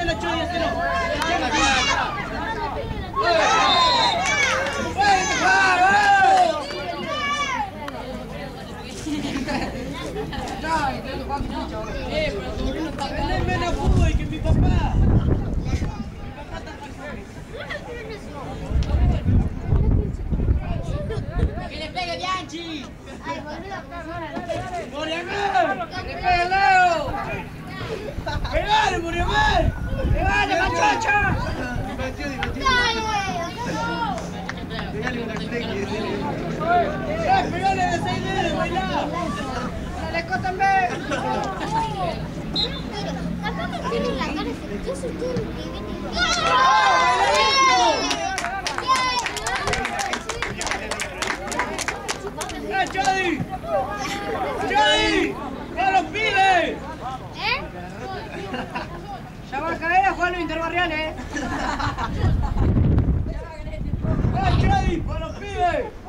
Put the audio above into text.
la Chodi, hacelo. Pero menos fútbol que mi papá. ¡Que le pegue Bianchi! Ay, boludo, ¡Moriamel! ¡Que le pegue Leo! ¡Pegale, Moriamel! ¡Pegale, machacha! ¡Pegale de 6 dedos, bailá! ¡Dale, cótame! Tampoco tienen la cara, yo soy todo el que viene. ¡Chadi! ¡Chadi! ¡A los pibes! Ya va a caer a jugar los interbarriales. ¡Chadi! ¡A los pibes!